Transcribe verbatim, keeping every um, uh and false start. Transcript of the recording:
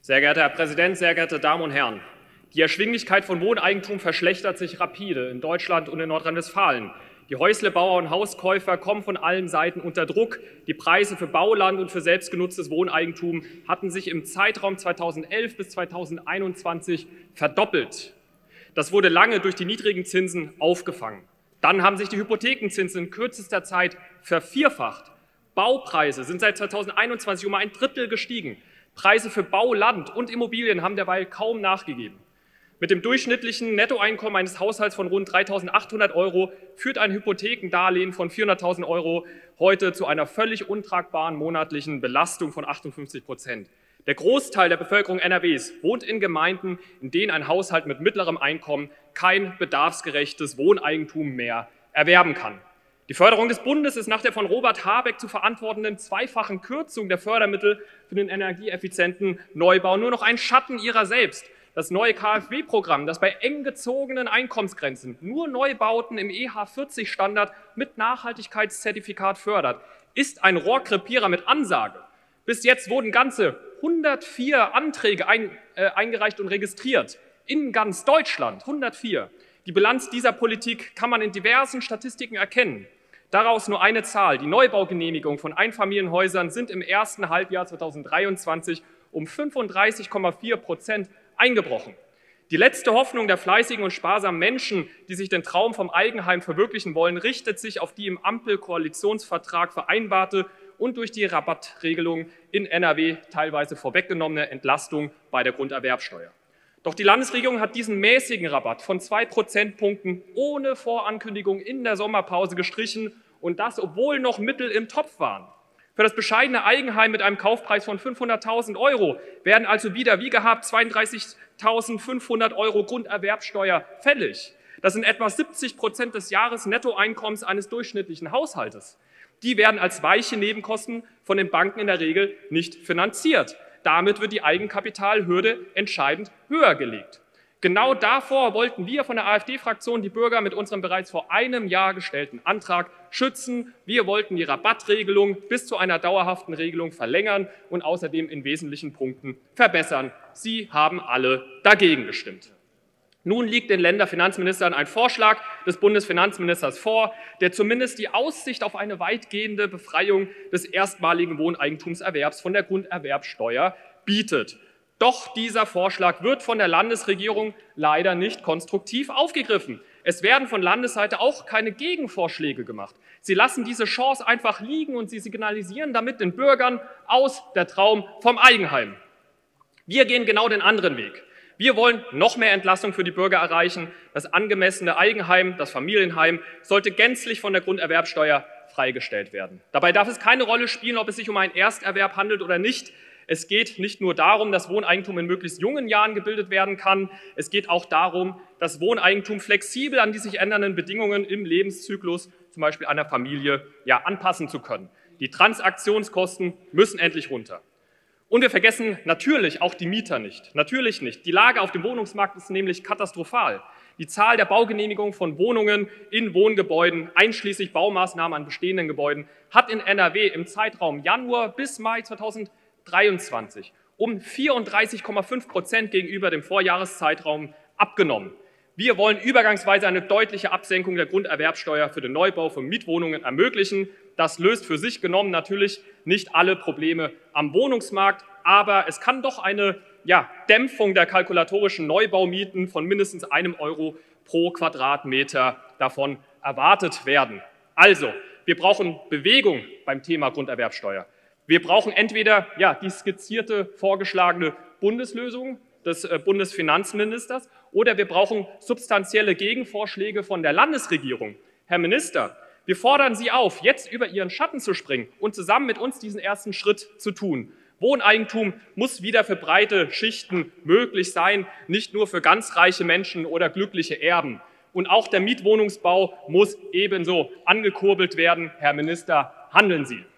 Sehr geehrter Herr Präsident, sehr geehrte Damen und Herren! Die Erschwinglichkeit von Wohneigentum verschlechtert sich rapide in Deutschland und in Nordrhein-Westfalen. Die Häuslebauer und Hauskäufer kommen von allen Seiten unter Druck. Die Preise für Bauland und für selbstgenutztes Wohneigentum hatten sich im Zeitraum zweitausendelf bis zweitausendeinundzwanzig verdoppelt. Das wurde lange durch die niedrigen Zinsen aufgefangen. Dann haben sich die Hypothekenzinsen in kürzester Zeit vervierfacht. Baupreise sind seit zweitausendeinundzwanzig um ein Drittel gestiegen. Preise für Bauland und Immobilien haben derweil kaum nachgegeben. Mit dem durchschnittlichen Nettoeinkommen eines Haushalts von rund dreitausendachthundert Euro führt ein Hypothekendarlehen von vierhunderttausend Euro heute zu einer völlig untragbaren monatlichen Belastung von achtundfünfzig Prozent. Der Großteil der Bevölkerung N R Ws wohnt in Gemeinden, in denen ein Haushalt mit mittlerem Einkommen kein bedarfsgerechtes Wohneigentum mehr erwerben kann. Die Förderung des Bundes ist nach der von Robert Habeck zu verantwortenden zweifachen Kürzung der Fördermittel für den energieeffizienten Neubau nur noch ein Schatten ihrer selbst. Das neue K f W-Programm, das bei eng gezogenen Einkommensgrenzen nur Neubauten im E H vierzig Standard mit Nachhaltigkeitszertifikat fördert, ist ein Rohrkrepierer mit Ansage. Bis jetzt wurden ganze hundertvier Anträge ein, äh, eingereicht und registriert. In ganz Deutschland hundertvier. Die Bilanz dieser Politik kann man in diversen Statistiken erkennen. Daraus nur eine Zahl. Die Neubaugenehmigungen von Einfamilienhäusern sind im ersten Halbjahr zweitausenddreiundzwanzig um fünfunddreißig Komma vier Prozent eingebrochen. Die letzte Hoffnung der fleißigen und sparsamen Menschen, die sich den Traum vom Eigenheim verwirklichen wollen, richtet sich auf die im Ampel-Koalitionsvertrag vereinbarte und durch die Rabattregelung in N R W teilweise vorweggenommene Entlastung bei der Grunderwerbsteuer. Doch die Landesregierung hat diesen mäßigen Rabatt von zwei Prozentpunkten ohne Vorankündigung in der Sommerpause gestrichen, und das, obwohl noch Mittel im Topf waren. Für das bescheidene Eigenheim mit einem Kaufpreis von fünfhunderttausend Euro werden also wieder wie gehabt zweiunddreißigtausendfünfhundert Euro Grunderwerbsteuer fällig. Das sind etwa siebzig Prozent des Jahresnettoeinkommens eines durchschnittlichen Haushaltes. Die werden als weiche Nebenkosten von den Banken in der Regel nicht finanziert. Damit wird die Eigenkapitalhürde entscheidend höher gelegt. Genau davor wollten wir von der AfD-Fraktion die Bürger mit unserem bereits vor einem Jahr gestellten Antrag schützen. Wir wollten die Rabattregelung bis zu einer dauerhaften Regelung verlängern und außerdem in wesentlichen Punkten verbessern. Sie haben alle dagegen gestimmt. Nun liegt den Länderfinanzministern ein Vorschlag des Bundesfinanzministers vor, der zumindest die Aussicht auf eine weitgehende Befreiung des erstmaligen Wohneigentumserwerbs von der Grunderwerbsteuer bietet. Doch dieser Vorschlag wird von der Landesregierung leider nicht konstruktiv aufgegriffen. Es werden von Landesseite auch keine Gegenvorschläge gemacht. Sie lassen diese Chance einfach liegen und sie signalisieren damit den Bürgern aus der Traum vom Eigenheim. Wir gehen genau den anderen Weg. Wir wollen noch mehr Entlastung für die Bürger erreichen. Das angemessene Eigenheim, das Familienheim, sollte gänzlich von der Grunderwerbsteuer freigestellt werden. Dabei darf es keine Rolle spielen, ob es sich um einen Ersterwerb handelt oder nicht. Es geht nicht nur darum, dass Wohneigentum in möglichst jungen Jahren gebildet werden kann. Es geht auch darum, das Wohneigentum flexibel an die sich ändernden Bedingungen im Lebenszyklus, zum Beispiel einer Familie, ja, anpassen zu können. Die Transaktionskosten müssen endlich runter. Und wir vergessen natürlich auch die Mieter nicht. Natürlich nicht. Die Lage auf dem Wohnungsmarkt ist nämlich katastrophal. Die Zahl der Baugenehmigungen von Wohnungen in Wohngebäuden, einschließlich Baumaßnahmen an bestehenden Gebäuden, hat in N R W im Zeitraum Januar bis Mai zweitausenddreiundzwanzig um vierunddreißig Komma fünf Prozent gegenüber dem Vorjahreszeitraum abgenommen. Wir wollen übergangsweise eine deutliche Absenkung der Grunderwerbsteuer für den Neubau von Mietwohnungen ermöglichen. Das löst für sich genommen natürlich nicht alle Probleme am Wohnungsmarkt, aber es kann doch eine ja, Dämpfung der kalkulatorischen Neubaumieten von mindestens einem Euro pro Quadratmeter davon erwartet werden. Also, wir brauchen Bewegung beim Thema Grunderwerbsteuer. Wir brauchen entweder ja, die skizzierte, vorgeschlagene Bundeslösung des äh, Bundesfinanzministers oder wir brauchen substanzielle Gegenvorschläge von der Landesregierung. Herr Minister, wir fordern Sie auf, jetzt über Ihren Schatten zu springen und zusammen mit uns diesen ersten Schritt zu tun. Wohneigentum muss wieder für breite Schichten möglich sein, nicht nur für ganz reiche Menschen oder glückliche Erben. Und auch der Mietwohnungsbau muss ebenso angekurbelt werden. Herr Minister, handeln Sie!